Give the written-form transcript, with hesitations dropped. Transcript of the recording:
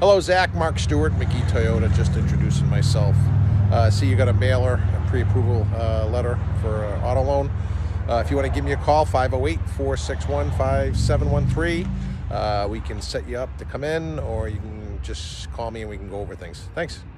Hello, Zach. Mark Stewart, McGee Toyota. Just introducing myself. See, you got a mailer, a pre-approval letter for auto loan. If you want to give me a call, 508-461-5713. We can set you up to come in, or you can just call me and we can go over things. Thanks.